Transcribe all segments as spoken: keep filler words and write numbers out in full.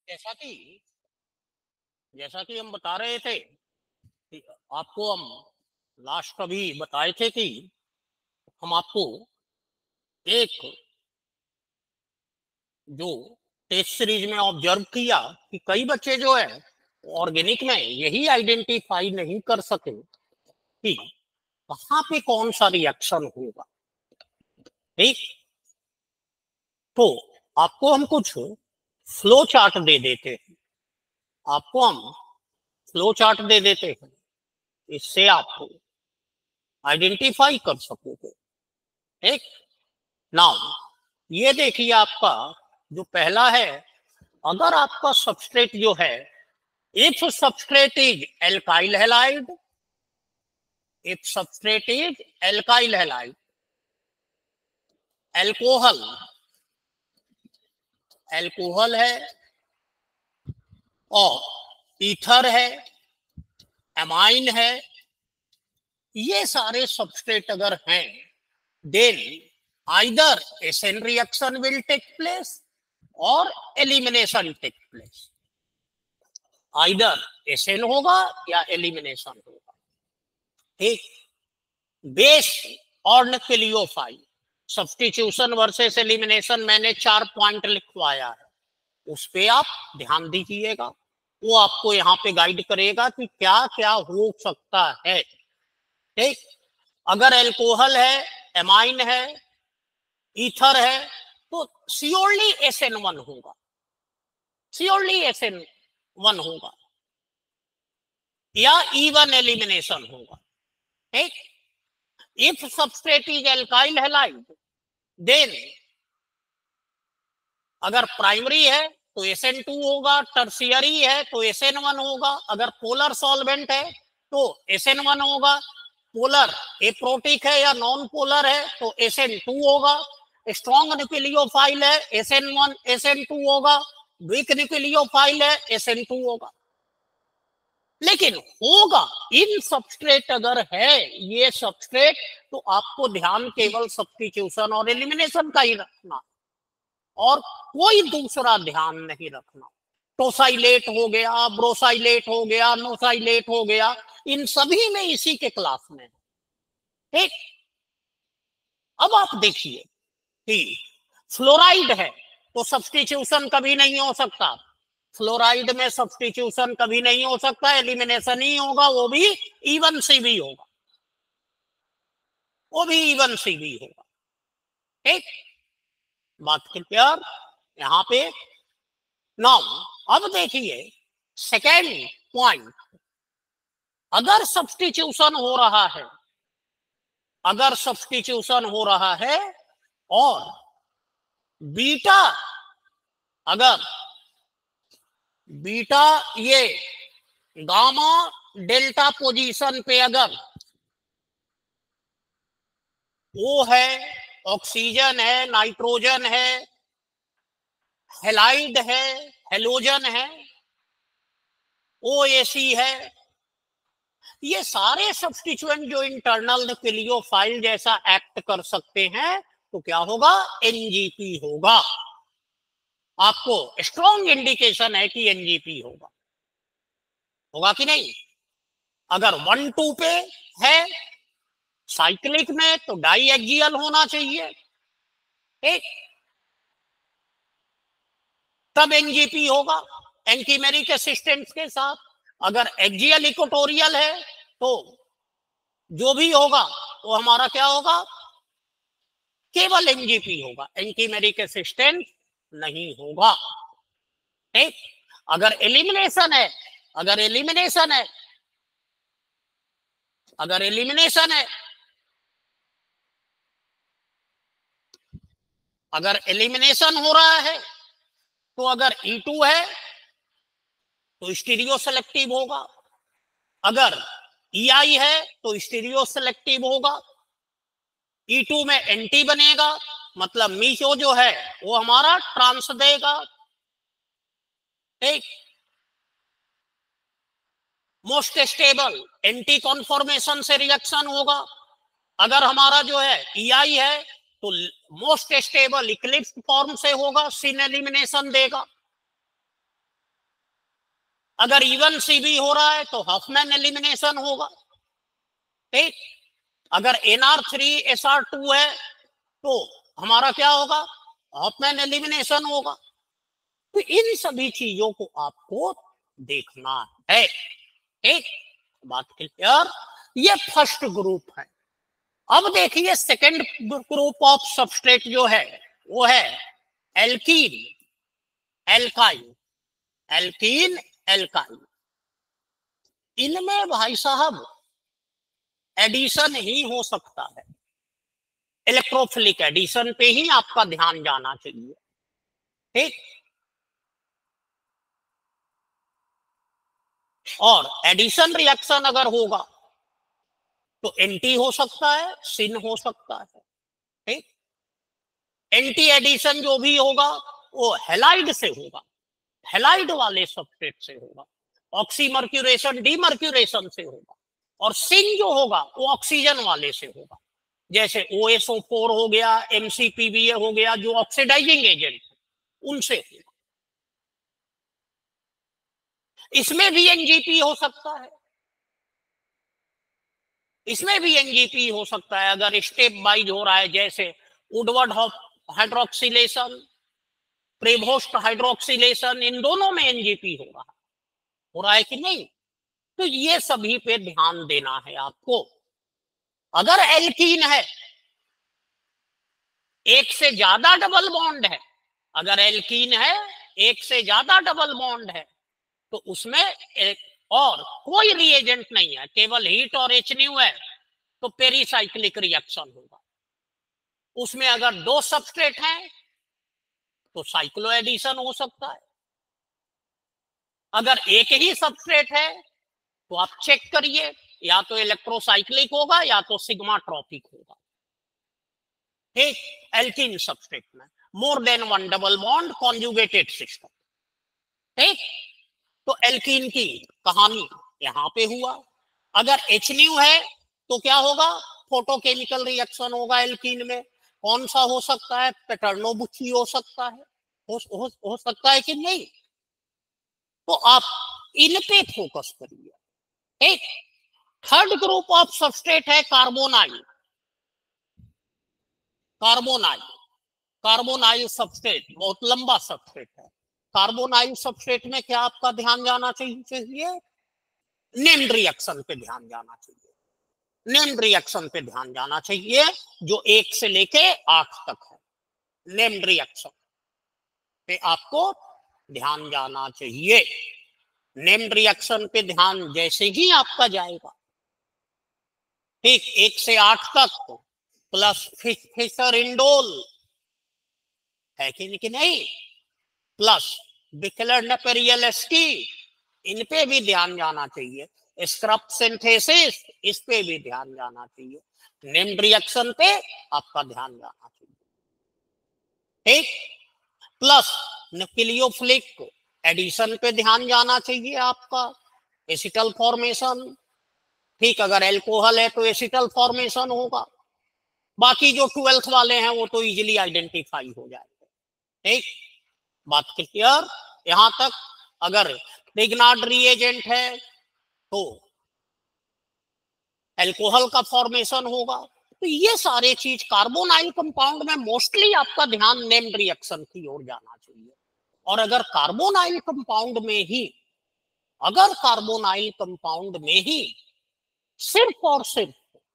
जैसा कि जैसा कि हम बता रहे थे कि आपको हम लास्ट कभी बताए थे कि हम आपको एक जो टेस्ट सीरीज में ऑब्जर्व किया कि कई बच्चे जो है ऑर्गेनिक में यही आइडेंटिफाई नहीं कर सके कि कहाँ पे कौन सा रिएक्शन होगा। ठीक, तो आपको हम कुछ फ्लो चार्ट दे देते हैं आपको हम फ्लो चार्ट दे देते हैं, इससे आप आइडेंटिफाई कर सकोगे। ठीक, नाउ ये देखिए आपका जो पहला है, अगर आपका सबस्ट्रेट जो है, if substrate is alkyl halide, if substrate is alkyl halide, alcohol alcohol है और ईथर है, एमाइन है, ये सारे सबस्ट्रेट अगर हैं, then either SN reaction will take place और elimination take place. Either SN होगा या एलिमिनेशन होगा। ठीक, बेस और न्यूक्लियोफाइल सब्स्टिट्यूशन वर्सेस एलिमिनेशन मैंने चार पॉइंट लिखवाया है, उस पे आप ध्यान दीजिएगा, वो आपको यहाँ पे गाइड करेगा कि क्या क्या हो सकता है। ठीक, अगर एल्कोहल है, एमाइन है, ईथर है, तो श्योरली एस एन वन होगा, श्योरली एस एन वन होगा या इवन एलिमिनेशन होगा। ठीक, if substrate is alkyl halide, then अगर प्राइमरी है तो एस एन टू होगा, टर्शियरी है तो एस एन वन होगा, अगर पोलर सॉल्वेंट है तो एस एन वन होगा, पोलर एप्रोटिक है या नॉन पोलर है तो एस एन टू होगा, स्ट्रॉन्ग न्यूक्लियोफाइल है S N one S N two होगा, वीक न्यूक्लियोफाइल है एस एन टू होगा। लेकिन होगा इन सबस्ट्रेट अगर है ये सबस्ट्रेट, तो आपको ध्यान केवल सब्स्टिट्यूशन और एलिमिनेशन का ही रखना और कोई दूसरा ध्यान नहीं रखना। टोसाइलेट हो गया, ब्रोसाइलेट हो गया, नोसाइलेट हो गया, इन सभी में इसी के क्लास में। ठीक, अब आप देखिए कि फ्लोराइड है तो सब्स्टिट्यूशन कभी नहीं हो सकता, फ्लोराइड में सब्स्टिट्यूशन कभी नहीं हो सकता, एलिमिनेशन ही होगा, वो भी इवन सी भी होगा, वो भी इवन सी भी होगा। ठीक, बात क्लियर यहाँ पे। नाउ अब देखिए सेकेंड पॉइंट, अगर सब्स्टिट्यूशन हो रहा है, अगर सब्स्टिट्यूशन हो रहा है और बीटा, अगर बीटा ये गामा डेल्टा पोजीशन पे अगर ओ है, ऑक्सीजन है, नाइट्रोजन है, हेलाइड है, हेलोजन है, ओएसी है, ये सारे सब्स्टिट्यूएंट जो इंटरनल न्यूक्लियोफाइल जैसा एक्ट कर सकते हैं, तो क्या होगा, एनजीपी होगा। आपको स्ट्रॉन्ग इंडिकेशन है कि एनजीपी होगा, होगा कि नहीं। अगर वन टू पे है साइक्लिक में तो डाई एक्सियल होना चाहिए। ठीक, तब एनजीपी होगा एंटीमेरिक असिस्टेंस के साथ। अगर एक्सियल इक्वेटोरियल है तो जो भी होगा वो हमारा क्या होगा, केवल एनजीपी होगा, एंटीमेरिक असिस्टेंस नहीं होगा। ठीक, अगर एलिमिनेशन है, अगर एलिमिनेशन है अगर एलिमिनेशन है अगर एलिमिनेशन हो रहा है तो अगर ई टू है तो स्टीरियो सेलेक्टिव होगा, अगर ईआई है तो स्टीरियो सेलेक्टिव होगा, ई टू में एंटी बनेगा, मतलब मीशो जो है वो हमारा ट्रांस देगा। ठीक, मोस्ट स्टेबल एंटी कॉन्फॉर्मेशन से रिएक्शन होगा, अगर हमारा जो है ईआई है तो मोस्ट स्टेबल इक्लिप्स फॉर्म से होगा, सिन एलिमिनेशन देगा। अगर इवन सी बी हो रहा है तो हफमैन एलिमिनेशन होगा, ठीक। अगर N R three S R two है तो हमारा क्या होगा, हफमैन एलिमिनेशन होगा। तो इन सभी चीजों को आपको देखना है, ठीक। बात क्लियर। ये फर्स्ट ग्रुप है। अब देखिए सेकंड ग्रुप ऑफ सबस्ट्रेट जो है वो है एल्कीन, एल्काइन, एल्कीन, एल्काइन। इनमें भाई साहब एडिशन ही हो सकता है, इलेक्ट्रोफिलिक एडिशन पे ही आपका ध्यान जाना चाहिए, ठीक। और एडिशन रिएक्शन अगर होगा तो एंटी हो सकता है, सिन हो सकता है, ठीक। एंटी एडिशन जो भी होगा वो हेलाइड से होगा, हेलाइड वाले सबस्ट्रेट से होगा, ऑक्सीमर्क्यूरेशन डीमर्क्यूरेशन से होगा। और सिन जो होगा वो ऑक्सीजन वाले से होगा, जैसे ओ एस ओ फोर हो गया, M C P B A हो गया, जो ऑक्सीडाइजिंग एजेंट उनसे होगा। इसमें भी एन जी पी हो सकता है, इसमें भी एन जी पी हो सकता है अगर स्टेप वाइज हो रहा है, जैसे वुडवर्ड हाइड्रोक्सिलेशन, प्रेवोस्ट हाइड्रोक्सिलेशन, इन दोनों में एन जी पी हो रहा है, हो रहा है कि नहीं। तो ये सभी पे ध्यान देना है आपको। अगर एल्कीन है, एक से ज्यादा डबल बॉन्ड है, अगर एल्कीन है एक से ज्यादा डबल बॉन्ड है तो उसमें एक और कोई रिएजेंट नहीं है, केवल हीट और एच न्यू है, तो पेरीसाइक्लिक रिएक्शन होगा। उसमें अगर दो सबस्ट्रेट हैं तो साइक्लो एडिशन हो सकता है। अगर एक ही सबस्ट्रेट है तो आप चेक करिए, या तो इलेक्ट्रोसाइक्लिक होगा या तो सिग्मा ट्रॉपिक होगा, ठीक। एल्कीन सबस्ट्रेट में more than one double bond conjugated system, ठीक। तो एल्कीन की कहानी यहां पे हुआ। अगर एच न्यू है तो क्या होगा, फोटोकेमिकल रिएक्शन होगा एल्कीन में। कौन सा हो सकता है, पेटर्नोबुची हो सकता है, हो, हो, हो सकता है कि नहीं। तो आप इन पे फोकस करिए, ठीक। थर्ड ग्रुप ऑफ सबस्ट्रेट है कार्बोनाइल, कार्बोनाइल, कार्बोनाइल सबस्ट्रेट बहुत लंबा सबस्ट्रेट है। कार्बोनाइल सबस्ट्रेट में क्या आपका ध्यान जाना चाहिए, नेम्ड रिएक्शन पे ध्यान जाना चाहिए, नेम्ड रिएक्शन पे ध्यान जाना चाहिए, जो एक से लेके आठ तक है। नेम्ड रिएक्शन पे आपको ध्यान जाना चाहिए। नेम्ड रिएक्शन पे ध्यान जैसे ही आपका जाएगा, ठीक, एक से आठ तक प्लस फिशर इंडोल है कि नहीं, प्लस बिकलर नेपेरियलिटी, इन पे भी ध्यान जाना चाहिए। स्क्रब सिंथेसिस, इस पे भी ध्यान जाना चाहिए। नेम्ड रिएक्शन पे आपका ध्यान जाना चाहिए, ठीक। प्लस न्यूक्लियोफिलिक एडिशन पे ध्यान जाना चाहिए आपका, एसिटल फॉर्मेशन, ठीक। अगर एल्कोहल है तो एसिटल फॉर्मेशन होगा। बाकी जो ट्वेल्थ वाले हैं वो तो इजीली आइडेंटिफाई हो जाएंगे, ठीक। बात क्लियर यहां तक। अगर रिग्नार्ड रिएजेंट है तो एल्कोहल का फॉर्मेशन होगा। तो ये सारे चीज कार्बोनाइल कंपाउंड में मोस्टली आपका ध्यान नेम्ड रिएक्शन की ओर जाना चाहिए। और अगर कार्बोनाइल कंपाउंड में ही, अगर कार्बोनाइल कंपाउंड में ही सिर्फ और सिर्फ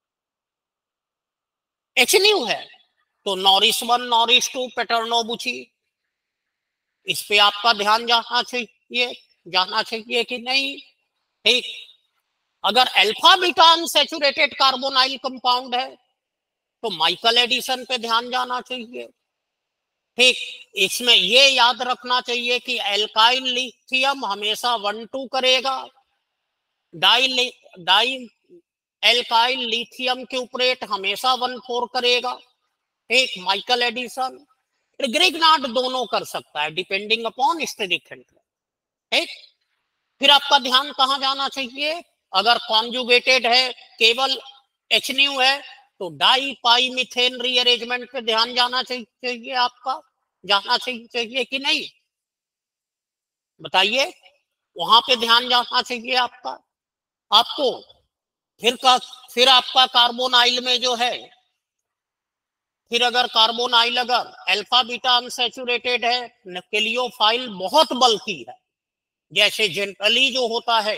एच न्यू है तो Norrish one, Norrish two, Paterno Buchi, इस पे आपका ध्यान जाना चाहिए, जाना चाहिए कि नहीं, ठीक। अगर alpha beta unsaturated carbonyl compound है तो माइकल एडिशन पे ध्यान जाना चाहिए, ठीक। इसमें ये याद रखना चाहिए कि एल्काइल लिथियम हमेशा वन टू करेगा, डाई डाई एल्काइल लिथियम के ऊपर हमेशा वन फोर करेगा, ठीक। माइकल एडिशन, ग्रिग्नार्ड दोनों कर सकता है डिपेंडिंग अपॉन स्टेरिक इंटरेस्ट, ठीक। फिर आपका ध्यान कहां जाना चाहिए, अगर कॉन्जुगेटेड है, केवल एच न्यू है तो डाई पाई मिथेन रीअरेंजमेंट पे ध्यान जाना चाहिए, आपका जाना चाहिए कि नहीं, बताइए। वहां पे ध्यान जाना चाहिए आपका आपको। फिर का फिर आपका कार्बोनाइल में जो है, फिर अगर कार्बोनाइल अगर अल्फा बीटा अनसैचुरेटेड है, न्यूक्लियोफाइल बहुत बल्की है, जैसे जनरली जो होता है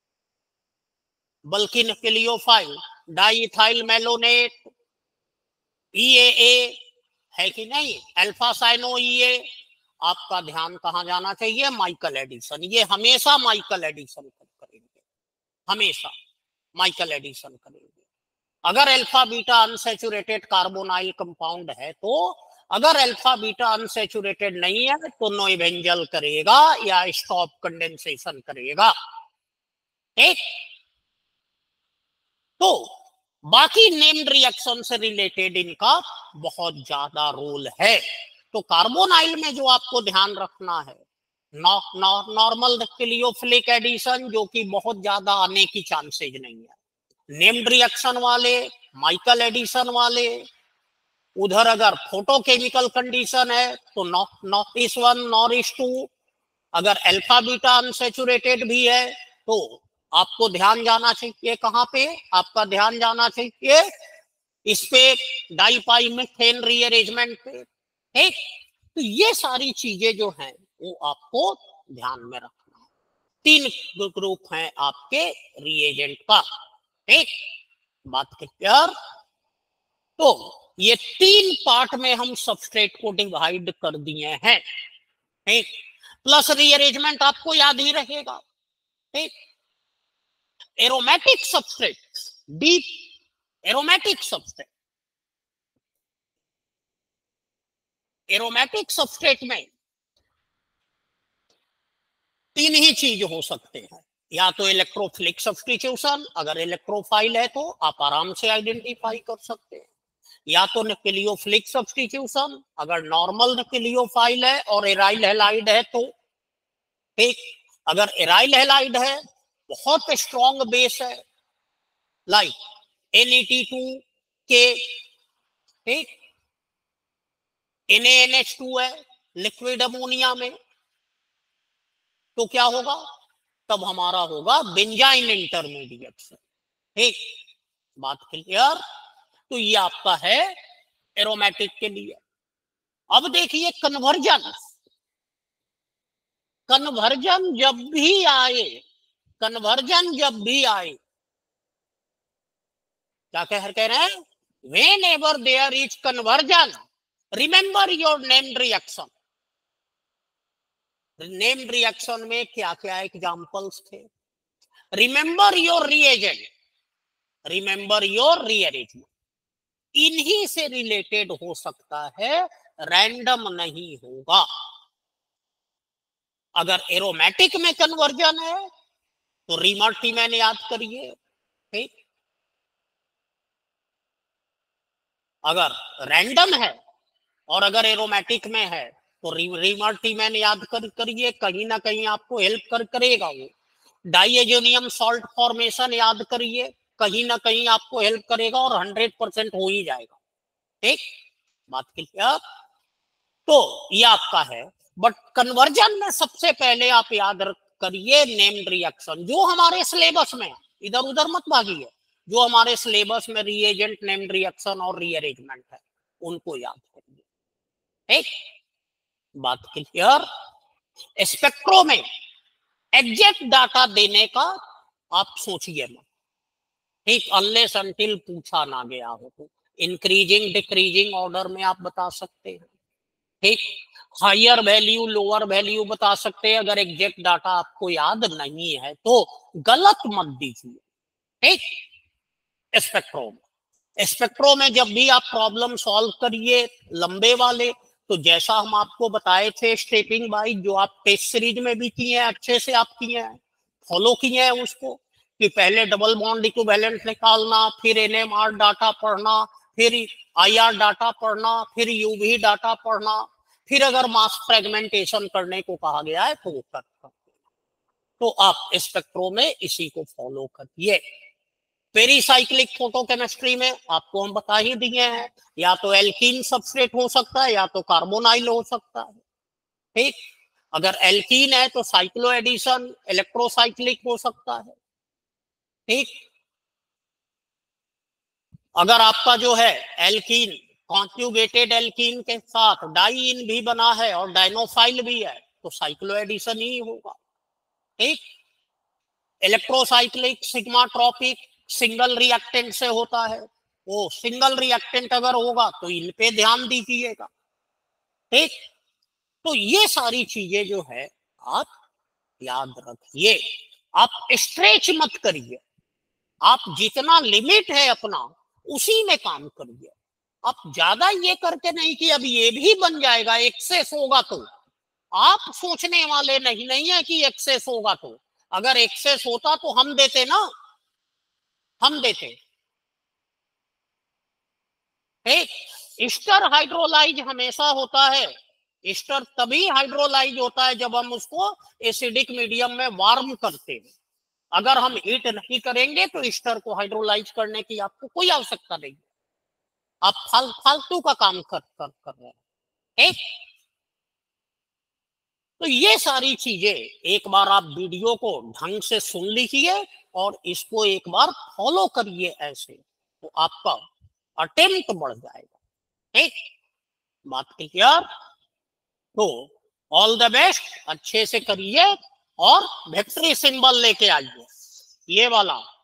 बल्कि न्यूक्लियोफाइल डाइइथाइल मेलोनेट, ईएए है कि नहीं, अल्फा साइनो ईए, आपका ध्यान कहाँ जाना चाहिए, माइकल एडिसन। ये हमेशा माइकल एडिसन करेंगे, हमेशा माइकल एडिसन करेंगे। अगर alpha beta unsaturated carbonyl compound है तो, अगर अल्फा बीटा अनसैचुरेटेड नहीं है तो नोइवेंजल करेगा या स्टॉप कंडेंसेशन करेगा। ठीक, तो बाकी नेम्ड रिएक्शन से रिलेटेड इनका बहुत ज्यादा रोल है। तो कार्बोनाइल में जो आपको ध्यान रखना है, नॉर्मल न्यूक्लियोफिलिक एडिशन जो कि बहुत ज्यादा आने की चांसेज नहीं है, नेम्ड रिएक्शन वाले, माइकल एडिसन वाले, उधर अगर फोटोकेमिकल कंडीशन है तो नॉट इस वन नॉर इस टू, अगर अल्फा बीटा अनसैचुरेटेड भी है तो आपको ध्यान जाना चाहिए कहां पे, आपका ध्यान जाना चाहिए इस पे, डाइपाई मीथेन रीअरेंजमेंट पे। ठीक, तो ये सारी चीजें जो हैं वो आपको ध्यान में रखना है। तीन ग्रुप हैं आपके रिएजेंट का। ठीक, बात क्लियर। तो ये तीन पार्ट में हम सबस्ट्रेट को डिवाइड कर दिए हैं। ठीक, प्लस रीअरेंजमेंट आपको याद ही रहेगा। ठीक, aromatic substrate, deep aromatic substrate, aromatic substrate में तीन ही चीज हो सकते हैं, या तो इलेक्ट्रोफिलिक सब्स्टिट्यूशन, अगर इलेक्ट्रोफाइल है तो आप आराम से आइडेंटिफाई कर सकते हैं, या तो न्यूक्लियोफिलिक सब्स्टिट्यूशन, अगर नॉर्मल न्यूक्लियोफाइल है और एराइल हैलाइड है तो। ठीक, अगर एराइल हैलाइड है, बहुत स्ट्रॉन्ग बेस है like N E T two के, ठीक, N A N H two है लिक्विड अमोनिया में, तो क्या होगा, तब हमारा होगा बेंजाइन इंटरमीडिएट से। ठीक, बात क्लियर। तो ये आपका है एरोमेटिक के लिए। अब देखिए कन्वर्जन, कन्वर्जन जब भी आए, कन्वर्जन जब भी आए, क्या कह कह रहे हैं, whenever there is conversion, remember your named reaction। Named reaction में क्या क्या एग्जांपल्स थे, remember your reagent, remember your rearrangement, इन्हीं से रिलेटेड हो सकता है, रैंडम नहीं होगा। अगर एरोमेटिक में कन्वर्जन है तो रीमर्टीमैन याद करिए। ठीक, अगर रैंडम है और अगर एरोमेटिक में है तो रीमर्टीमैन याद कर करिए, कहीं ना कहीं आपको हेल्प कर करेगा वो। डाइएजोनियम सॉल्ट फॉर्मेशन याद करिए, कहीं ना कहीं आपको हेल्प करेगा और हंड्रेड परसेंट हो ही जाएगा। ठीक, बात क्लियर। तो ये आपका है, बट कन्वर्जन में सबसे पहले आप याद करिए नेम्ड रिएक्शन, जो हमारे सिलेबस में, इधर उधर मत भागिए, जो हमारे सिलेबस में रिएजेंट, नेम्ड रिएक्शन और रीअरेंजमेंट है उनको याद करिए। ठीक, बात क्लियर। स्पेक्ट्रो में एग्जैक्ट डाटा देने का आप सोचिए मत। ठीक, अनलेस अनटिल पूछा ना गया हो तो इंक्रीजिंग डिक्रीजिंग ऑर्डर में आप बता सकते हैं। ठीक, हायर वैल्यू लोअर वैल्यू बता सकते हैं, अगर एग्जैक्ट डाटा आपको याद नहीं है तो गलत मत दीजिए। ठीक, स्पेक्ट्रो में, स्पेक्ट्रो में जब भी आप प्रॉब्लम सॉल्व करिए लंबे वाले, तो जैसा हम आपको बताए थे स्टेपिंग वाइज, जो आप टेस्ट सीरीज में भी किए हैं, अच्छे से आप किए हैं, फॉलो किए हैं उसको, कि पहले डबल बॉन्ड इक्विवेलेंट निकालना, फिर एनएमआर डाटा पढ़ना, फिर आईआर डाटा पढ़ना, फिर यूवी डाटा पढ़ना, फिर अगर मास फ्रेगमेंटेशन करने को कहा गया है तो वो कर सकते। तो आप स्पेक्ट्रो में इसी को फॉलो करिए। पेरीसाइक्लिक फोटोकेमिस्ट्री में आपको हम बता ही दिए हैं, या तो एल्कीन सबस्ट्रेट हो सकता है या तो कार्बोनाइल हो सकता है। ठीक, अगर एल्कीन है तो साइक्लो एडिशन इलेक्ट्रोसाइक्लिक हो सकता है, ठीक। अगर आपका जो है एल्कीन कॉन्जुगेटेड एल्कीन के साथ डाइइन भी बना है और डाइनोफाइल भी है तो साइक्लो एडिशन ही होगा, ठीक। इलेक्ट्रोसाइक्लिक सिग्माट्रोपिक सिंगल रिएक्टेंट से होता है, वो सिंगल रिएक्टेंट अगर होगा तो इन पे ध्यान दीजिएगा, ठीक। तो ये सारी चीजें जो है आप याद रखिए, आप स्ट्रेच मत करिए, आप जितना लिमिट है अपना उसी में काम करिए। आप ज्यादा ये करके नहीं कि अब ये भी बन जाएगा, एक्सेस होगा तो आप सोचने वाले नहीं नहीं है कि एक्सेस होगा, तो अगर एक्सेस होता तो हम देते ना, हम देते, ठीक। ईस्टर हाइड्रोलाइज हमेशा होता है, ईस्टर तभी हाइड्रोलाइज होता है जब हम उसको एसिडिक मीडियम में वार्म करते हैं। अगर हम हीट नहीं करेंगे तो ईस्टर को हाइड्रोलाइज करने की आपको कोई आवश्यकता नहीं, आप फाल, फालतू का काम कर कर कर रहे हैं, ठीक। तो ये सारी चीजें एक बार आप वीडियो को ढंग से सुन लीजिए और इसको एक बार फॉलो करिए ऐसे, तो आपका अटेम्प्ट बढ़ जाएगा, ठीक। बात क्लियर? तो ऑल द बेस्ट, अच्छे से करिए और विक्ट्री सिंबल लेके आइए, ये वाला